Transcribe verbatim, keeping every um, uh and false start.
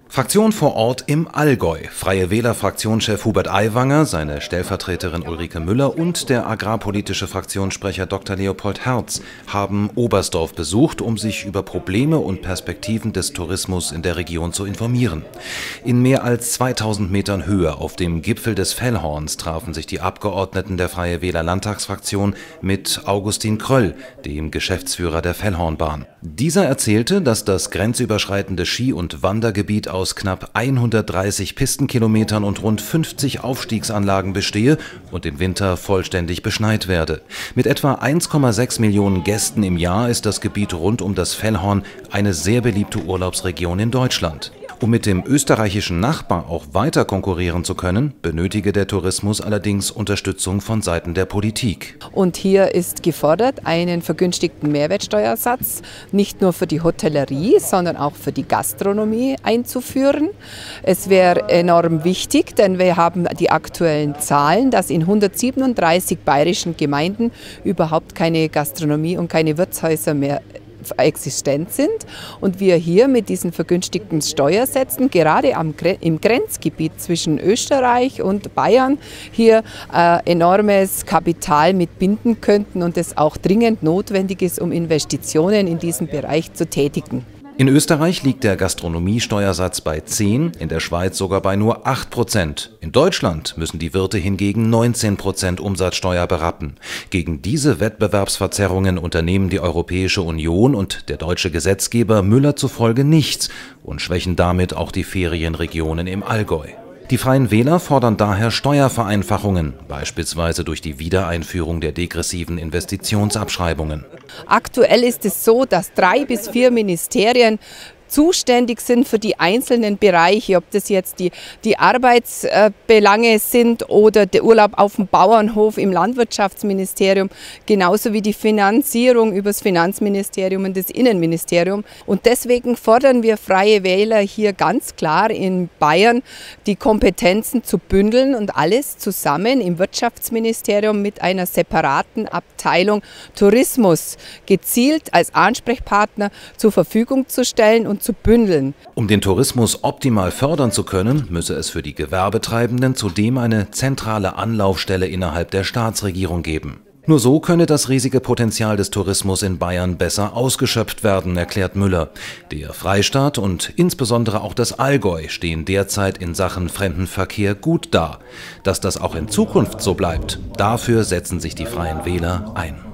Fraktion vor Ort im Allgäu. Freie Wähler-Fraktionschef Hubert Aiwanger, seine Stellvertreterin Ulrike Müller und der agrarpolitische Fraktionssprecher Doktor Leopold Herz haben Oberstdorf besucht, um sich über Probleme und Perspektiven des Tourismus in der Region zu informieren. In mehr als zweitausend Metern Höhe auf dem Gipfel des Fellhorns trafen sich die Abgeordneten der Freie Wähler-Landtagsfraktion mit Augustin Kröll, dem Geschäftsführer der Fellhornbahn. Dieser erzählte, dass das grenzüberschreitende Ski- und Wandergebiet aus knapp hundertdreißig Pistenkilometern und rund fünfzig Aufstiegsanlagen bestehe und im Winter vollständig beschneit werde. Mit etwa eins Komma sechs Millionen Gästen im Jahr ist das Gebiet rund um das Fellhorn eine sehr beliebte Urlaubsregion in Deutschland. Um mit dem österreichischen Nachbar auch weiter konkurrieren zu können, benötige der Tourismus allerdings Unterstützung von Seiten der Politik. Und hier ist gefordert, einen vergünstigten Mehrwertsteuersatz nicht nur für die Hotellerie, sondern auch für die Gastronomie einzuführen. Es wäre enorm wichtig, denn wir haben die aktuellen Zahlen, dass in hundertsiebenunddreißig bayerischen Gemeinden überhaupt keine Gastronomie und keine Wirtshäuser mehr existent sind und wir hier mit diesen vergünstigten Steuersätzen gerade am, im Grenzgebiet zwischen Österreich und Bayern hier äh, enormes Kapital mitbinden könnten und es auch dringend notwendig ist, um Investitionen in diesem Bereich zu tätigen. In Österreich liegt der Gastronomiesteuersatz bei zehn, in der Schweiz sogar bei nur acht Prozent. In Deutschland müssen die Wirte hingegen neunzehn Prozent Umsatzsteuer berappen. Gegen diese Wettbewerbsverzerrungen unternehmen die Europäische Union und der deutsche Gesetzgeber Müller zufolge nichts und schwächen damit auch die Ferienregionen im Allgäu. Die Freien Wähler fordern daher Steuervereinfachungen, beispielsweise durch die Wiedereinführung der degressiven Investitionsabschreibungen. Aktuell ist es so, dass drei bis vier Ministerien zuständig sind für die einzelnen Bereiche, ob das jetzt die, die Arbeitsbelange sind oder der Urlaub auf dem Bauernhof im Landwirtschaftsministerium, genauso wie die Finanzierung über das Finanzministerium und das Innenministerium. Und deswegen fordern wir Freie Wähler hier ganz klar in Bayern, die Kompetenzen zu bündeln und alles zusammen im Wirtschaftsministerium mit einer separaten Abteilung Tourismus gezielt als Ansprechpartner zur Verfügung zu stellen und zu bündeln. Um den Tourismus optimal fördern zu können, müsse es für die Gewerbetreibenden zudem eine zentrale Anlaufstelle innerhalb der Staatsregierung geben. Nur so könne das riesige Potenzial des Tourismus in Bayern besser ausgeschöpft werden, erklärt Müller. Der Freistaat und insbesondere auch das Allgäu stehen derzeit in Sachen Fremdenverkehr gut da. Dass das auch in Zukunft so bleibt, dafür setzen sich die Freien Wähler ein.